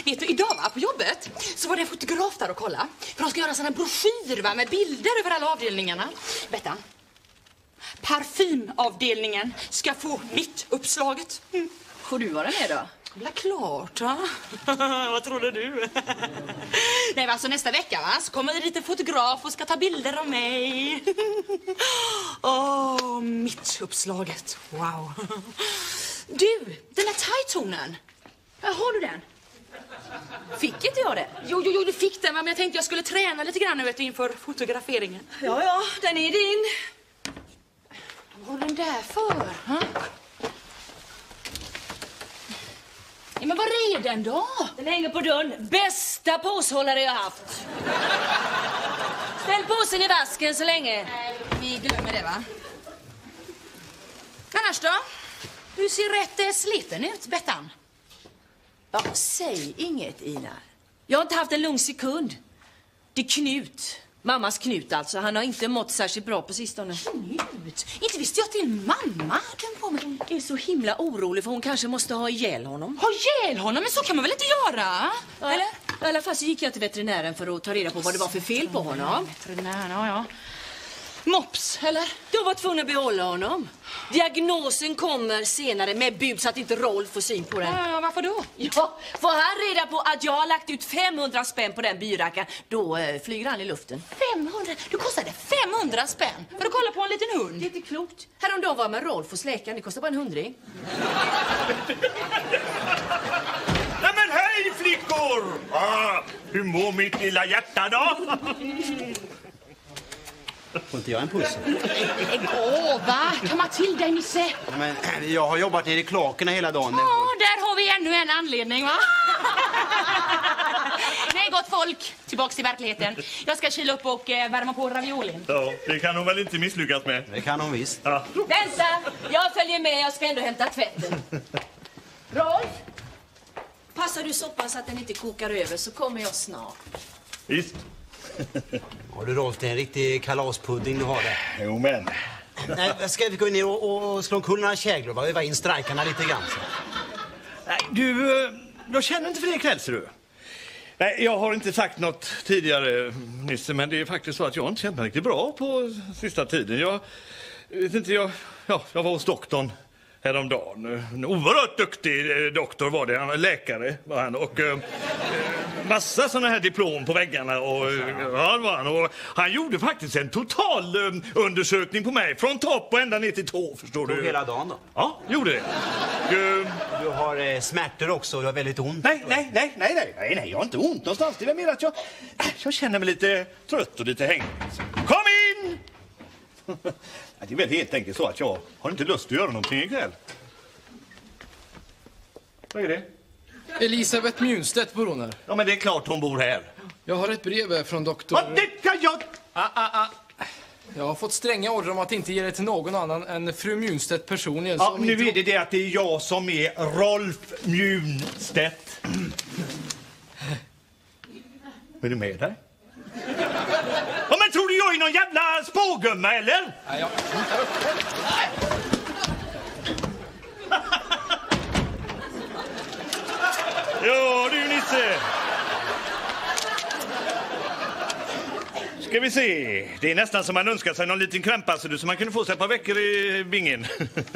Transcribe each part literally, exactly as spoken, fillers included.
Vet du, idag va, på jobbet så var det en fotograf där och kolla. För de ska göra såna broschyr va, med bilder över alla avdelningarna. Bettan, parfymavdelningen ska få mitt uppslaget. Mm. Får du vara med då? Ja, klart va? Vad trodde du? Nej, alltså nästa vecka va, så kommer det dit en fotograf och ska ta bilder av mig. Åh, oh, mitt uppslaget. Wow. Du, den där thai-tonen. Har du den? Fick inte jag det? Jo, jo, jo, du fick den, men jag tänkte jag skulle träna lite grann vet du, inför fotograferingen. Ja, ja, den är din. Vad har den där för? Huh? Ja, men var är den då? Den hänger på dörren. Bästa påshållare jag haft. Ställ påsen i vasken så länge. Nej, vi glömmer det va? Annars då? Du ser rätt eh, sliten ut, Bettan. Ja, säg inget, Ina. Jag har inte haft en lugn sekund. Det är Knut. Mammas Knut alltså. Han har inte mått särskilt bra på sistone. Knut? Inte visste jag att din mamma den på mig. Hon är så himla orolig för hon kanske måste ha ihjäl honom. Ha ihjäl honom? Men så kan man väl inte göra? Ja, eller? I alla fall så gick jag till veterinären för att ta reda på vad det var för fel på honom. Veterinären, ja, ja. Mops, eller? Du var tvungen att behålla honom. Diagnosen kommer senare med bud så att inte Rolf får syn på den. Ja, ja, varför då? Ja, får han reda på att jag har lagt ut femhundra spänn på den byrackan, då eh, flyger han i luften. femhundra? Du kostade femhundra spänn för att kolla på en liten hund. Det är inte klokt. Häromdagen var jag med Rolf och släkaren, det kostar bara en hundring. Nej men hej flickor! Ah, hur mår mitt lilla hjärta då? Får inte jag en puss? Åh, va? Ta mig till dig, Nisse. Men jag har jobbat nere i Klakerna hela dagen. Ja, där har vi ännu en anledning, va? Nej, gott folk. Tillbaks till verkligheten. Jag ska kila upp och eh, värma på raviolin. Ja, det kan hon väl inte misslyckas med? Det kan hon visst. Ja. Vänta, jag följer med, jag ska ändå hämta tvätten. Rolf, passar du soppan så att den inte kokar över så kommer jag snart. Visst. Har du Rolf, det är en riktig kalaspudding du har där. Jo, men... Nej, ska vi gå in och, och slå omkull några käglor och öva in strajkarna lite grann? Så. Nej, du, jag känner inte för det ikväll, ser du. Nej, jag har inte sagt något tidigare, Nisse, men det är faktiskt så att jag inte känt mig riktigt bra på sista tiden. Jag vet inte, jag, ja, jag var hos doktorn häromdagen. En oerhört duktig doktor var det, han läkare var han, och eh, massa såna här diplom på väggarna och, ja, var han, och han gjorde faktiskt en total um, undersökning på mig från topp och ända ner till tå, förstår du. Hela dagen då? Ja, gjorde det. Uh, du har eh, smärtor också, du har väldigt ont. Nej, nej, nej, nej, nej, nej, nej, jag har inte ont någonstans. Det är mer att jag, jag känner mig lite trött och lite hängig. Kom in! Det är väl helt enkelt så att jag har inte lust att göra någonting ikväll. Vad är det? Elisabeth Mjunstedt bor hon här. Ja, men det är klart hon bor här. Jag har ett brev från doktor... Vad det kan jag... Ah, ah, ah. Jag har fått stränga order om att inte ge det till någon annan än fru Mjunstedt personligen. Ja, nu inte... är det det att det är jag som är Rolf Mjunstedt. Är du med där? Ja, men tror du jag är någon jävla spågumma, eller? Nej, jag... Ja, du Nisse. Ska vi se. Det är nästan som man önskar sig någon liten krämpa så du, så man kunde få sig ett par veckor i bingen.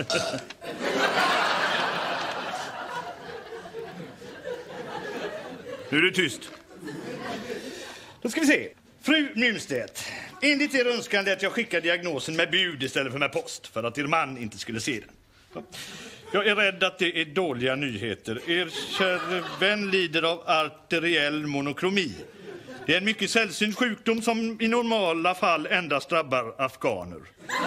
Nu är du tyst. Då ska vi se. Fru Mjunstedt, enligt er önskan att jag skickar diagnosen med bud istället för med post för att er man inte skulle se den. Jag är rädd att det är dåliga nyheter. Er kära vän lider av arteriell monokromi. Det är en mycket sällsynt sjukdom som i normala fall endast drabbar afghaner.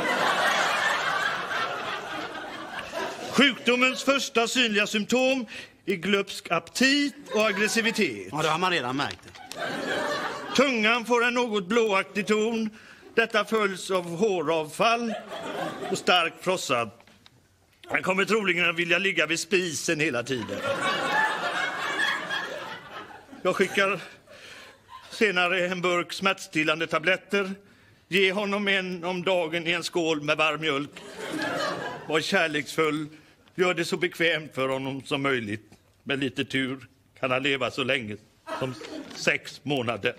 Sjukdomens första synliga symptom är glupsk aptit och aggressivitet. Ja, det har man redan märkt. Tungan får en något blåaktig ton. Detta följs av håravfall och starkt frossad. Han kommer troligen att vilja ligga vid spisen hela tiden. Jag skickar senare en burk smärtstillande tabletter. Ge honom en om dagen i en skål med varm mjölk. Var kärleksfull. Gör det så bekvämt för honom som möjligt. Med lite tur kan han leva så länge som sex månader.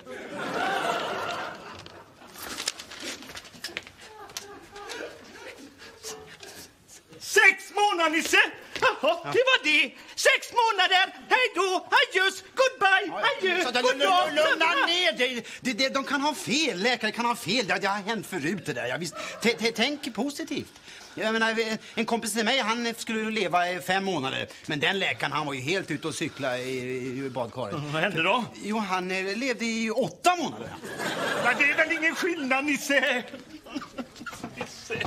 Sex månader, Nisse! Jaha, det var det. Sex månader. Hej då, adjöss, goodbye, adjö, goddag. Lugna ner dig. Det, det, de kan ha fel, läkare kan ha fel. Det, det har hänt förut det där. Jag visst, t- t- tänk positivt. Jag menar, en kompis till mig, han skulle leva i fem månader. Men den läkaren, han var ju helt ute och cykla i, i badkaret. Vad hände då? Jo, han eh, levde i åtta månader. Men det är väl ingen skillnad, Nisse? Nisse.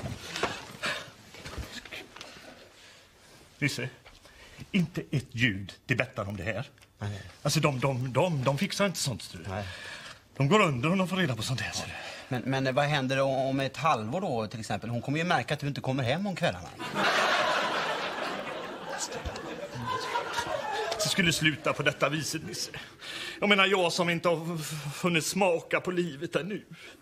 Nisse, inte ett ljud till Bettan om det här. Nej. Alltså de, de, de, de fixar inte sånt. Nej. De går under och de får reda på sånt här. Ja. Men, men vad händer om ett halvår då till exempel? Hon kommer ju märka att du inte kommer hem om kvällarna. Så skulle sluta på detta viset, Nisse. Jag menar, jag som inte har funnit smaka på livet ännu.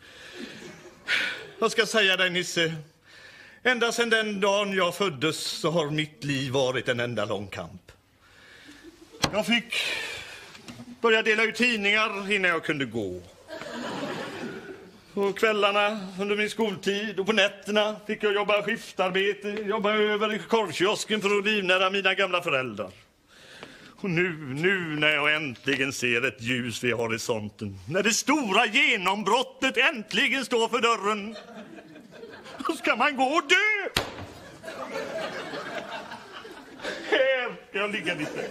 Jag ska säga dig, Nisse. Ända sedan den dagen jag föddes så har mitt liv varit en enda lång kamp. Jag fick börja dela ut tidningar innan jag kunde gå. På kvällarna under min skoltid och på nätterna fick jag jobba skiftarbete, jobba över i korvkiosken för att livnära mina gamla föräldrar. Och nu, nu när jag äntligen ser ett ljus vid horisonten, när det stora genombrottet äntligen står för dörren, då ska man gå och dö. Här ska jag ligga lite.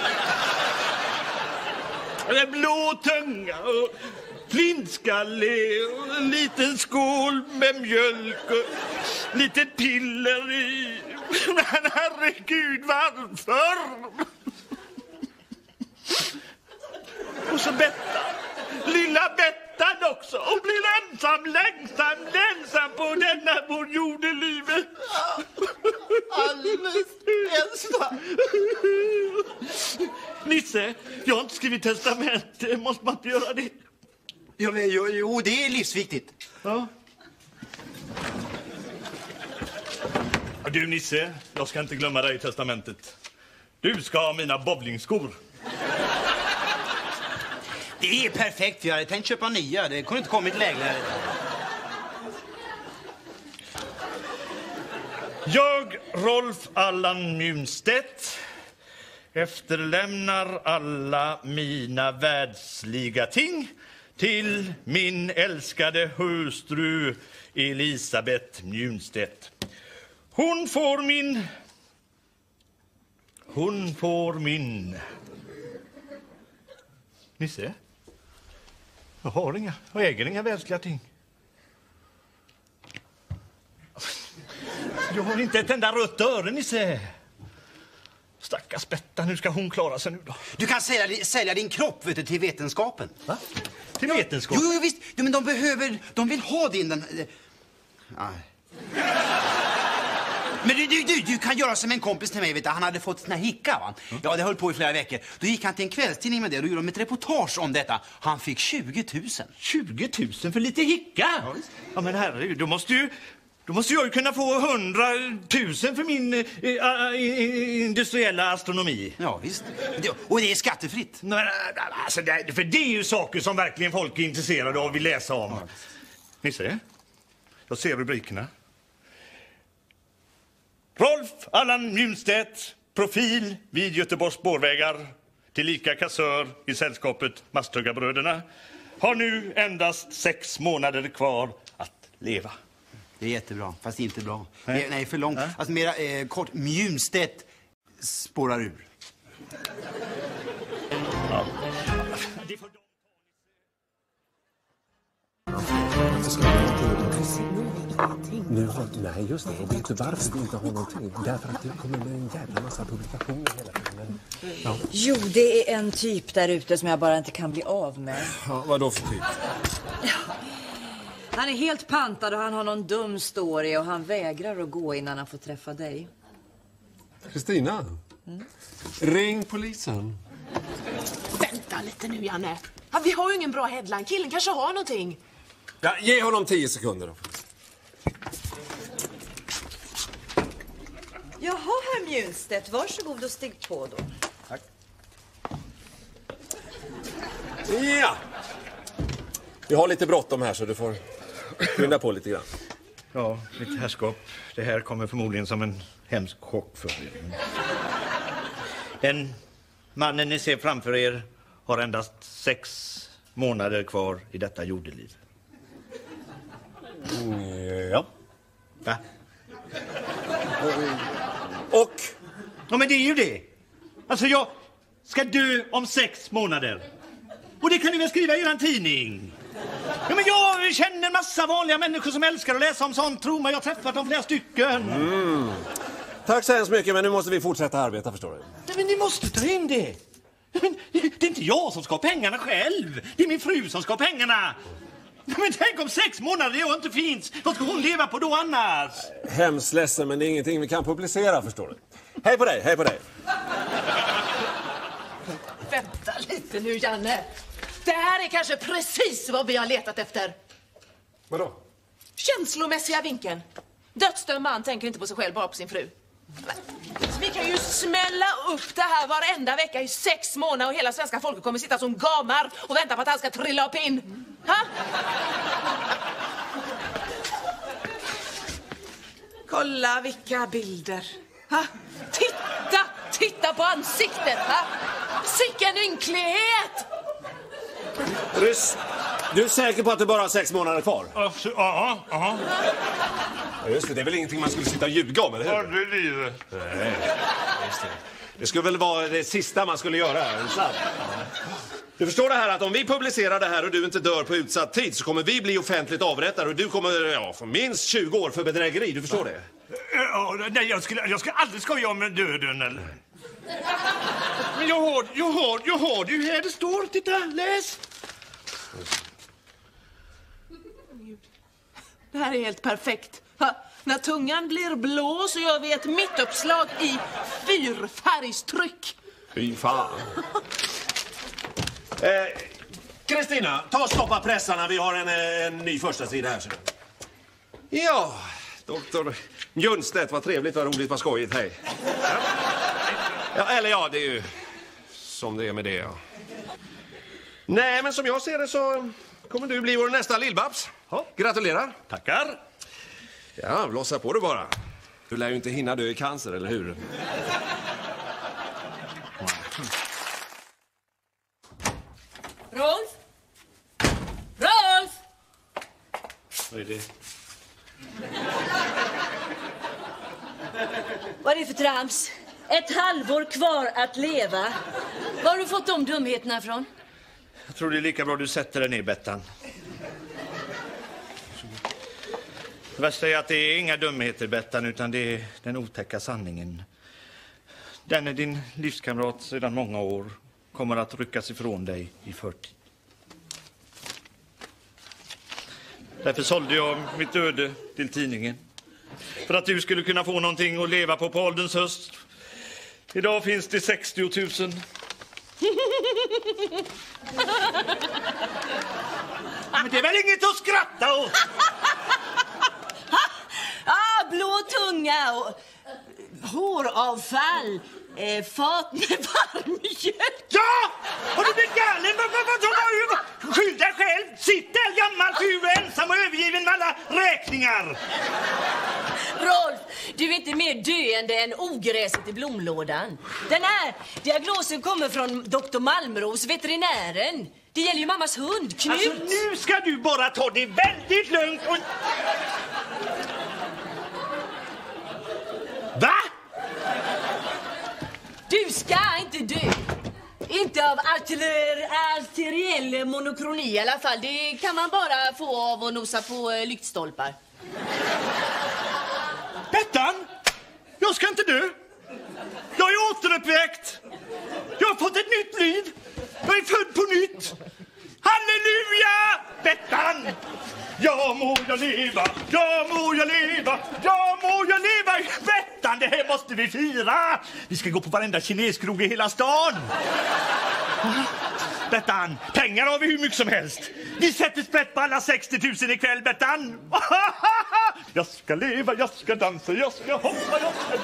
En blå tunga och flintskalle och en liten skål med mjölk och lite piller i. Men herregud, varför? Och så Bettan, lilla Bettan också. Och blir ensam, längsam, längsam på denna vår jordelivet. Alldeles ensam. Nisse, jag har inte skrivit testament. Måste man inte göra det? Jo, jo, jo, det är livsviktigt. Ja. Du, Nisse, jag ska inte glömma dig i testamentet. Du ska ha mina bowlingskor. Det är perfekt, jag hade tänkt köpa nya. Det kunde inte kommit lägre. Jag, Rolf Allan Mjunstedt, efterlämnar alla mina världsliga ting till min älskade hustru Elisabeth Mjunstedt. Hon får min... Hon får min... Nisse? Jag har inga. Jag äger inga världsliga ting. Jag har inte ett enda rött öre, Nisse. Stackars Bettan, hur ska hon klara sig nu då? Du kan sälja, sälja din kropp, vet du, till vetenskapen. Va? Till vetenskapen? Jo, jo visst. Jo, men de behöver... De vill ha din... Den, nej. Men du, du, du, du kan göra som en kompis till mig, vet du. Han hade fått såna hicka, va? Mm. Ja, det höll på i flera veckor. Då gick han till en kvällstidning med det och gjorde de ett reportage om detta. Han fick tjugo tusen. tjugo tusen för lite hicka? Ja, ja men herregud, då måste ju... Då måste jag ju kunna få hundratusen för min äh, industriella astronomi. Ja, visst. Det, och det är skattefritt. Nej, alltså, det, för det är ju saker som verkligen folk är intresserade av och vill läsa om. Ja. Ni ser? Jag ser rubrikerna. Rolf Allan Mjunstedt, profil vid Göteborgs spårvägar, tillika kassör i sällskapet Masthuggarbröderna, har nu endast sex månader kvar att leva. Det är jättebra, fast inte bra. Nej, nej för långt. Nej. Alltså mera eh, kort, Mjunstedt spårar ur. Ja. Nu har, nej, just det. Och vet du varför vi inte har någonting? Därför att det kommer med en jävla massa publikationer hela tiden. Ja. Jo, det är en typ där ute som jag bara inte kan bli av med. Ja, vad då för typ? Ja. Han är helt pantad och han har någon dum story och han vägrar att gå innan han får träffa dig. Kristina, mm? Ring polisen. Vänta lite nu, Janne. Ja, vi har ju ingen bra headline. Killen kanske har någonting. Ja, ge honom tio sekunder då. Jaha, herr Mjunstedt. Varsågod och stig på då. Tack. Ja. Vi har lite bråttom här så du får skynda på lite grann. Ja, mitt herrskap. Det här kommer förmodligen som en hemsk chock för er. Den mannen ni ser framför er har endast sex månader kvar i detta jordeliv. Mm, ja. Va? Och? Ja, men det är ju det. Alltså, jag ska dö om sex månader. Och det kan ni väl skriva i er tidning? Ja, men jag känner en massa vanliga människor som älskar att läsa om sånt. Tro mig, jag har träffat dem flera stycken. Mm. Tack så hemskt mycket, men nu måste vi fortsätta arbeta, förstår du. Ja, men ni måste ta in det. Men det är inte jag som ska ha pengarna själv. Det är min fru som ska ha pengarna. Men tänk om sex månader det inte finns. Vad ska hon leva på då annars? Hemskt ledsen, men det är ingenting vi kan publicera, förstår du. Hej på dig, hej på dig. Vänta lite nu, Janne. Det här är kanske precis vad vi har letat efter. Vadå? Känslomässiga vinkeln. Dödsdömd man tänker inte på sig själv, bara på sin fru. Så vi kan ju smälla upp det här varenda vecka i sex månader och hela svenska folket kommer sitta som gamar och vänta på att han ska trilla upp in. Ha? Kolla vilka bilder. Ha? Titta, titta på ansiktet. Ha? Sicken ynklighet. Ryss, du är säker på att du bara har sex månader kvar? Ja, ja, ja. Just det, det är väl ingenting man skulle sitta och ljuga om, eller hur? Ja, det är livet. Nej, just det. Det skulle väl vara det sista man skulle göra, är det sant? Du förstår det här att om vi publicerar det här och du inte dör på utsatt tid så kommer vi bli offentligt avrättade och du kommer ja, få minst tjugo år för bedrägeri, du förstår det? Ja, nej, jag skulle, jag skulle aldrig skoja om döden, eller? Men jag har, jag har, jag har det ju här det står. Titta, läs. Det här är helt perfekt. Ha, när tungan blir blå så gör vi ett mittuppslag i fyrfärgstryck. Fy fan. Eh, Kristina, ta och stoppa pressarna. Vi har en, en ny första sida här. Så. Ja, doktor Junstedt, vad trevligt, vad roligt, vad skojigt. Hej. Ja, eller ja, det är ju som det är med det. Ja. Nej, men som jag ser det så kommer du bli vår nästa lillbabs. Ja. Gratulerar. Tackar. Ja, blossa på det bara. Du lär ju inte hinna dö i cancer, eller hur? Rolf? Rolf! Vad är det? Vad är det för trams? Ett halvår kvar att leva. Var har du fått de dumheterna från? Jag tror det är lika bra du sätter dig ner, Bettan. Det värsta är att det är inga dumheter, Bettan, utan det är den otäcka sanningen. Den är din livskamrat sedan många år kommer att ryckas ifrån dig i förtid. Därför sålde jag mitt öde till tidningen. För att du skulle kunna få någonting att leva på på ålderns höst. Idag finns det sextio tusen. Men det är väl inget att skratta åt? Ah, blå tunga och håravfall, eh, fat med varmmjölk. Ja! Har du blivit galen? Vad, vad, vad, vad, vad? Skyll dig själv! Sitt där gammal fru ensam och övergiven med alla räkningar. Rolf, du är inte mer döende än ogräset i blomlådan. Den här diagnosen kommer från doktor Malmros, veterinären. Det gäller ju mammas hund, Knut. Alltså, nu ska du bara ta det väldigt lugnt och... Va? Du ska inte dö. Inte av artiller, arteriell monokroni i alla fall. Det kan man bara få av att nosa på eh, lyktstolpar. Bettan, jag ska inte dö. Jag är återuppväckt. Jag har fått ett nytt liv. Jag är född på nytt. Halleluja! Bettan! Ja må jag leva, ja må jag leva, ja må jag leva. Bettan, det här måste vi fira. Vi ska gå på varenda kineskrog i hela stan. Bettan, pengar har vi hur mycket som helst. Vi sätter sprätt på alla sextio tusen ikväll, Bettan. Jag ska leva, jag ska dansa, jag ska hoppa, jag ska...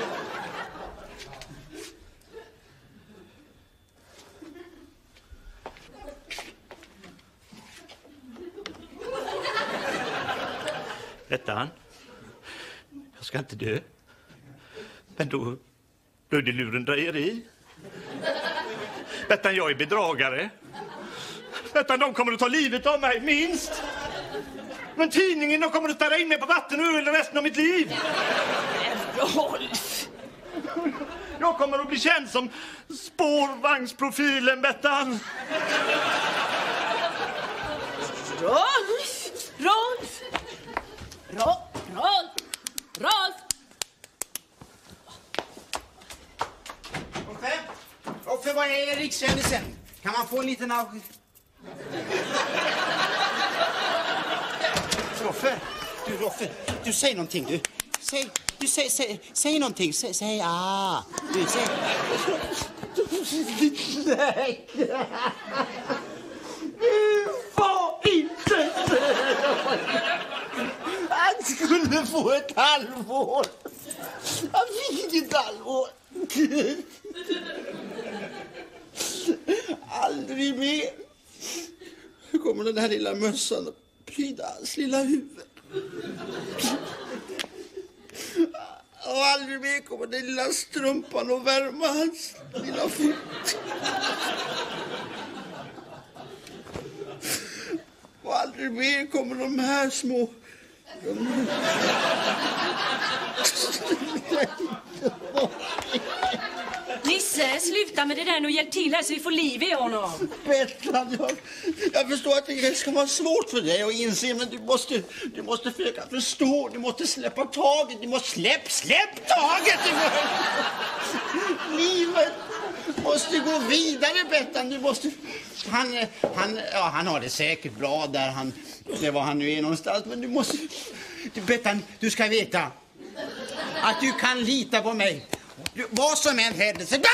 Bettan, jag ska inte dö. Men då, då är det lurendrejeri. Bettan, jag är bedragare. Bettan, de kommer att ta livet av mig, minst. Men tidningen, de kommer att spärra in mig på vatten och öl resten av mitt liv. Rolf! Jag kommer att bli känd som spårvagnsprofilen, Bettan. Rolf! Rolf! Rolf! Rolf! Rolf! Roffe? Roffe, vad är rikskändelsen? Kan man få en liten av... Roffe, du Roffe, du säg någonting du. Säg, du säg, säg, säg någonting. Säg, säg ah. Du säg. Nej. Du var inte han skulle få ett halvår. Han fick inget halvår. Aldrig mer. Hur kommer den här lilla mössan att pryda hans lilla huvud? Och aldrig mer kommer den lilla strumpan att värma hans lilla fot. Och aldrig mer kommer de här små... De... Nisse, sluta med det där och hjälp till här så vi får liv i honom. Bettan, jag, jag förstår att det ska vara svårt för dig att inse, men du måste, du måste försöka förstå. Du måste släppa taget. Du måste släpp, släpp taget! Du måste... Livet måste gå vidare, Bettan. Du måste... Han, han, ja, han har det säkert bra där han, det var han nu är någonstans, men du måste... Du, Bettan, du ska veta att du kan lita på mig. Du, vad som än händer så...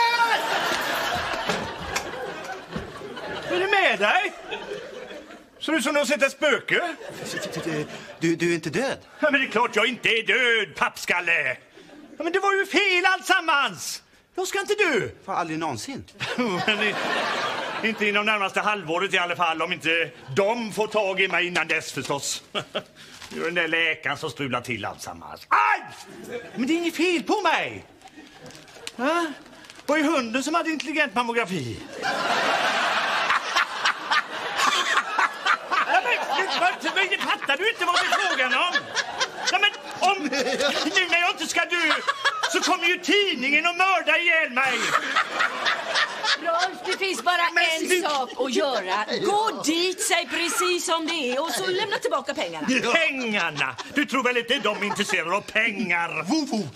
Är du med dig? Ser du som du har sett ett spöke? Du, du är inte död? Ja, men det är klart jag inte är död, pappskalle. Ja, men det var ju fel alltsammans. Jag ska inte dö. För aldrig någonsin. Men inte inom närmaste halvåret i alla fall, om inte de får tag i mig innan dess förstås. Det är den där läkaren som strular till alltsammans. Aj! Men det är inget fel på mig. Ja? Var ju hunden som hade intelligent mammografi. Ja, men, men, men, fattar du inte vad det är frågan om? Ja, men om nu när jag inte ska dö så kommer ju tidningen att mörda ihjäl mig. Rolf, det finns bara Men en slut- sak att göra. Gå dit, säg precis som det är och så lämna tillbaka pengarna. Pengarna? Du tror väl inte de är intresserade av pengar? Vovo.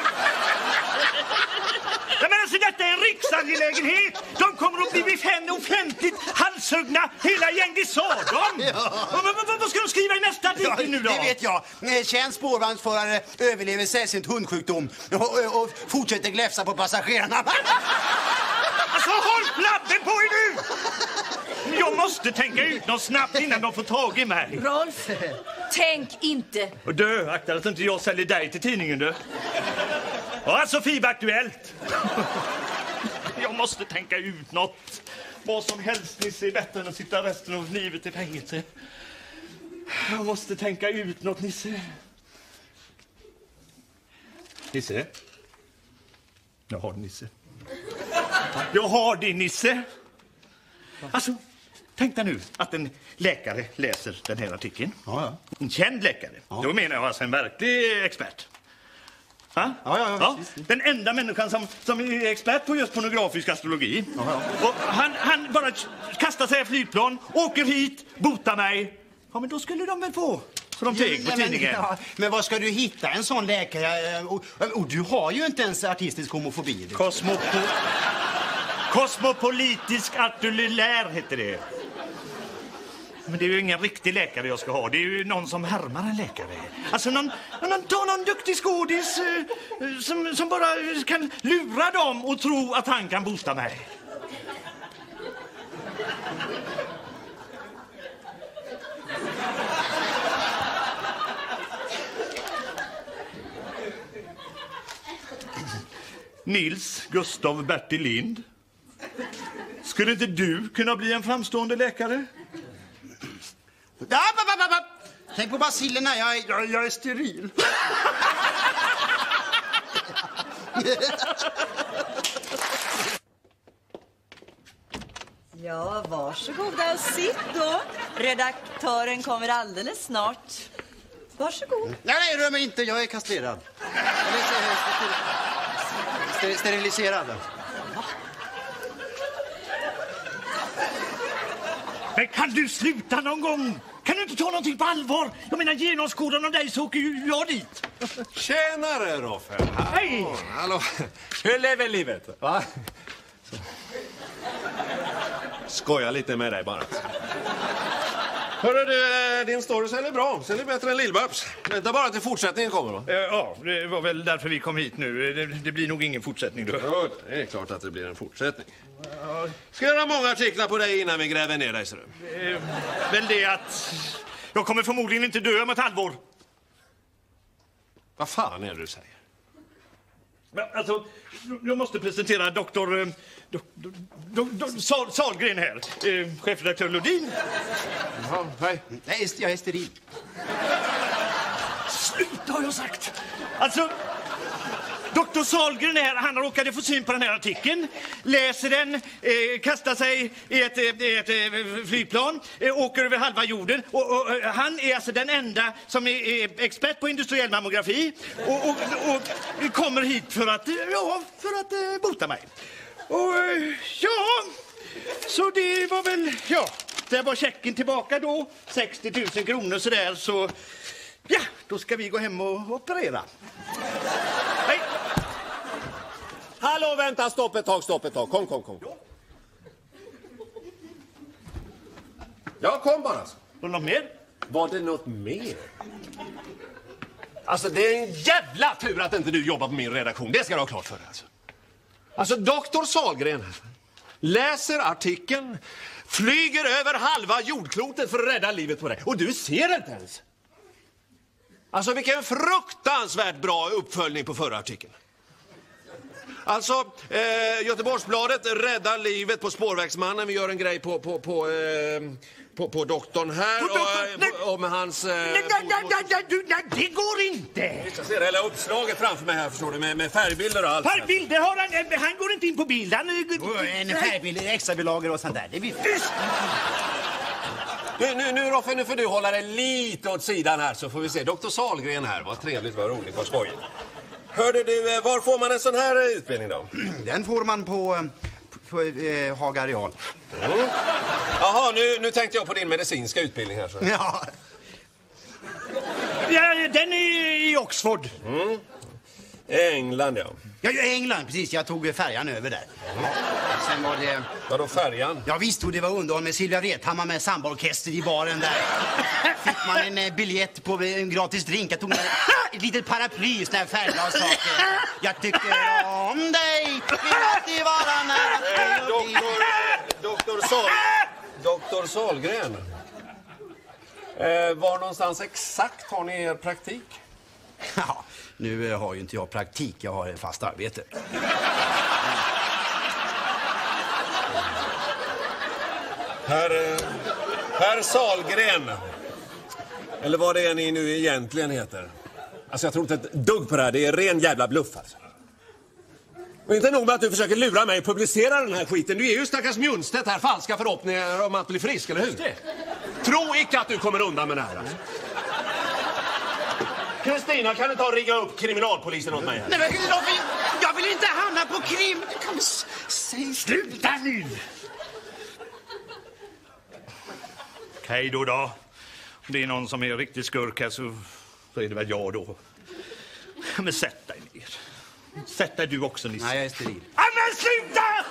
Ja, men alltså detta är en riksangelägenhet. De kommer att bli befända offentligt halshuggna. Hela gänget sa de. Ja. Men, men, vad ska de skriva i nästa artikel Ja, nu då? det vet jag. Eh, Känd spårvagnsförare överlever sällsynt hundsjukdom och, och, och fortsätter gläfsa på passagerarna. Alltså håll flabben på er nu! Jag måste tänka ut något snabbt innan de får tag i mig. Rolf, tänk inte. Och du, akta att inte jag säljer dig till tidningen du. Ja, Sofie Aktuellt. Jag måste tänka ut något. Vad som helst, Nisse, är bättre än att sitta resten av livet i fängelse. Jag måste tänka ut något, Nisse. Nisse? Jag har Nisse. Jag har din Nisse. Alltså, tänk dig nu att en läkare läser den här artikeln. Ja, ja. En känd läkare. Ja. Då menar jag alltså en verklig expert. Ha? Ja, ja, ja, ja. visst, visst. Den enda människan som, som är expert på just pornografisk astrologi. Ja, ja. Och han, han bara kastar sig i flygplan, åker hit, botar mig. Ja, men då skulle de väl få. Så de teg på Ja, tidningen. men, ja, men vad ska du hitta en sån läkare? Och, och du har ju inte ens artistisk homofobi. Du. Kosmopo... Kosmopolitisk artillär heter det. Men det är ju ingen riktig läkare jag ska ha. Det är ju någon som härmar en läkare. Alltså någon, någon, ta någon duktig skådis eh, som, som bara kan lura dem och tro att han kan bota mig. Nils Gustav Bertil Lind. Skulle inte du kunna bli en framstående läkare? Tänk på bacillerna, jag är, jag, jag är steril. Ja, varsågoda och sitt då. Redaktören kommer alldeles snart. Varsågod. Nej, nej, rör mig inte. Jag är kastrerad. Eller ster- steriliserad. Men kan du sluta någon gång? Kan du inte ta någonting på allvar? Jag menar, genomskådan av dig så åker ju jag dit. Tjenare, Rolf. Hej! Oh, hallå. Hur lever livet? Va? Så. Skoja lite med dig bara. Hörru du, din story säljer bra. Säljer bättre än Lill-Babs. Vänta bara till fortsättningen kommer va? Ja, det var väl därför vi kom hit nu. Det, det blir nog ingen fortsättning då. Ja, det är klart att det blir en fortsättning. Ska göra många artiklar på dig innan vi gräver ner dig, ser du. Det är väl det att jag kommer förmodligen inte dö om ett halvår. Vad fan är det du säger? Men, alltså, jag måste presentera doktor... Do, do, do, do, Sal, Salgren här. Eh, chefredaktör Lodin. Jaha, hej. Nej, jag är steril. Sluta har jag sagt. Alltså, doktor Salgren här, han har råkat få syn på den här artikeln. Läser den, eh, kastar sig i ett, i ett, ett flygplan, eh, åker över halva jorden. Och, och, och, han är alltså den enda som är, är expert på industriell mammografi. Och, och, och kommer hit för att, ja, för att eh, bota mig. Och ja, så det var väl, ja, det var checken tillbaka då, sextio tusen kronor sådär, så ja, då ska vi gå hem och operera. Hej! Hallå, vänta, stopp ett tag, stopp ett tag, kom, kom, kom. Ja, kom bara. Var det något mer? Var det något mer? Alltså, det är en jävla tur att inte du jobbar på min redaktion, det ska du ha klart för dig alltså. Alltså, doktor Salgren läser artikeln, flyger över halva jordklotet för att rädda livet på dig. Och du ser inte ens. Alltså, vilken fruktansvärt bra uppföljning på förra artikeln. Alltså, eh, Göteborgsbladet räddar livet på spårvägsmannen. Vi gör en grej på, på, på, eh, på, på doktorn här. På doktorn? Och, och, och med hans... Eh, Nej, nej, nej, nej, nej, nej, det går inte! Jag ser hela uppslaget framför mig här, förstår du, med, med färgbilder och allt. Färgbilder har han, han går inte in på bild. Han, Oh, en färgbild, extra bilagor och sånt där. Det blir tyst. Nu, nu, nu, Rolf, nu får du hålla dig lite åt sidan här så får vi se. doktor Salgren här, vad trevligt, vad roligt, vad skojigt. Hörde du, var får man en sån här utbildning då? Den får man på, på, på eh, Haga Real. Mm. Jaha, nu, nu tänkte jag på din medicinska utbildning här. Så. Ja. Ja, den är i Oxford. Mm. England, ja. Ja, England, precis. Jag tog färjan över där. Mm. Sen var det... Vadå färjan? Ja, visst, och det var underhåll med Silvia Rethammar med sambaorkester i baren där. Fick man en eh, biljett på en gratis drink. Jag tog med ett litet paraply, sån här färgglas saker. Jag tycker om dig, vill alltid vara nära dig. Eh, doktor, doktor, Sal, doktor Salgren. Eh, var någonstans exakt har ni er praktik? Ja, nu har ju inte jag praktik, jag har en fast arbete. Herr, herr Salgren. Eller vad det är ni nu egentligen heter. Alltså jag tror inte ett dugg på det här, det är ren jävla bluff alltså. Och inte nog med att du försöker lura mig och publicera den här skiten. Du är ju stackars Mjunstedt här, falska förhoppningar om att bli frisk, eller hur? Det. Tro icke att du kommer undan med det här alltså. Kristina, kan du ta och rigga upp kriminalpolisen åt mig här? Nej, men Rolf, jag vill inte hamna på krim. Kom, säg Sluta nu! Okej då då. Om det är någon som är riktigt skurk här så, så är det väl jag då. Men sätt dig ner. Sätt dig du också, Nisse. Nej, jag är steril. Ja, men sluta!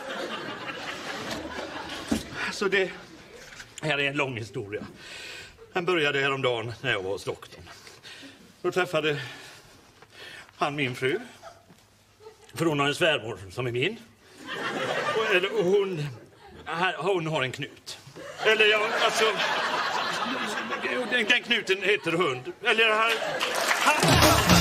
Så det här är en lång historia. Den började häromdagen när jag var hos doktorn. Då träffade han min fru. För hon har en svärmor som är min. Och, eller, och hon, hon har en knut. Eller ja, alltså... Den, den knuten heter hund. Eller han... han